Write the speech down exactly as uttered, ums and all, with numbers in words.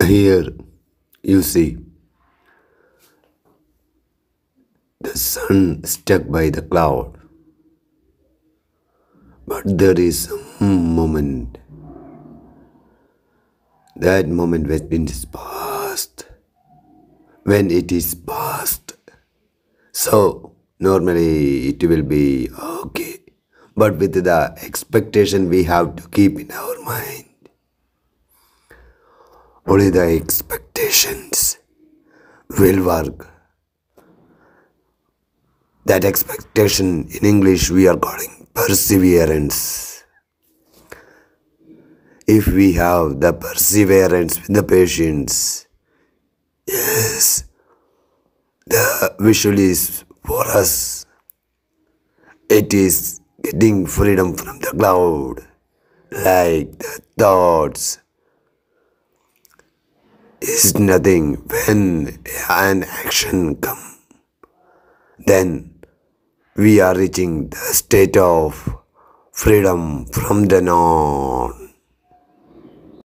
Here you see the sun stuck by the cloud, but there is some moment. That moment when it is past. When it is past. So normally it will be okay. But with the expectation we have to keep in our mind. Only the expectations will work. That expectation in English we are calling perseverance. If we have the perseverance with the patience, yes, the visual is for us. It is getting freedom from the cloud, like the thoughts is nothing. When an action come, then we are reaching the state of freedom from the non.